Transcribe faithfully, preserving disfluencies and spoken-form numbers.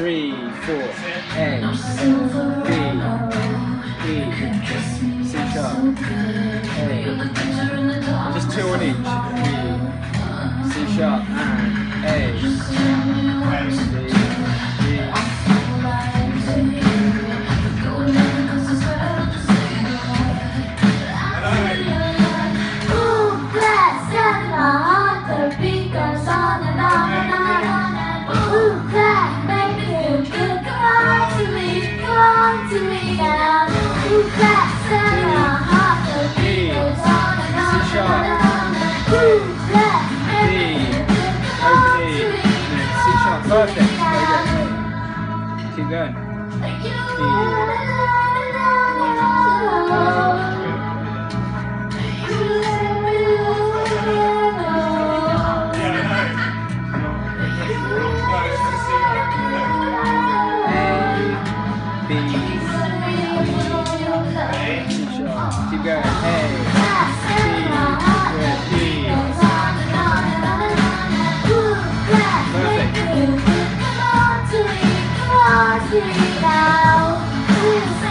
three, four, A, B, E, C sharp, A, just two on each, B, C sharp, and A, C, D, to me now. Ooh, clap, clap, my heart, the beat goes on and on and on and on. Ooh, clap, E, C sharp, perfect. Keep going. Keep going. A, C, with E. Perfect.